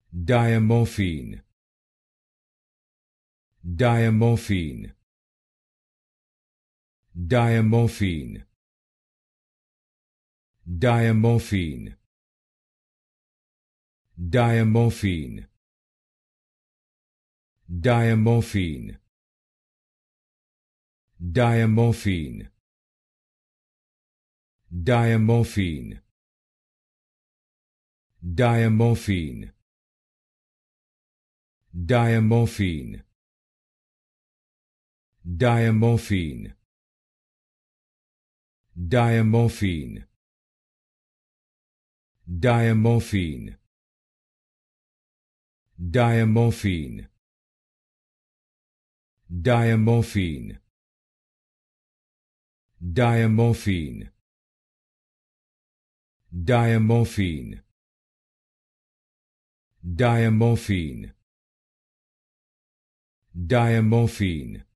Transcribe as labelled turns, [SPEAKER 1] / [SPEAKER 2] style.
[SPEAKER 1] Diamorphine. Diamorphine. Diamorphine. Diamorphine. Diamorphine. Diamorphine. Diamorphine. Diamorphine. Diamorphine. Diamorphine. Diamorphine. Diamorphine. Diamorphine. Diamorphine. Diamorphine. Diamorphine. Diamorphine. Diamorphine. Diamorphine.